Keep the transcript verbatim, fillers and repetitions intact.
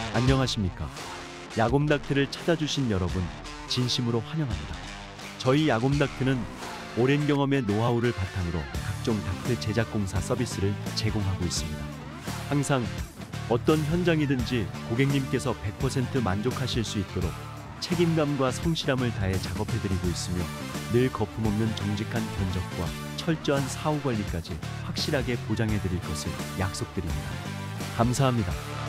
안녕하십니까. 야곰닥트를 찾아주신 여러분, 진심으로 환영합니다. 저희 야곰닥트는 오랜 경험의 노하우를 바탕으로 각종 닥트 제작 공사 서비스를 제공하고 있습니다. 항상 어떤 현장이든지 고객님께서 백 퍼센트 만족하실 수 있도록 책임감과 성실함을 다해 작업해드리고 있으며 늘 거품없는 정직한 견적과 철저한 사후 관리까지 확실하게 보장해드릴 것을 약속드립니다. 감사합니다.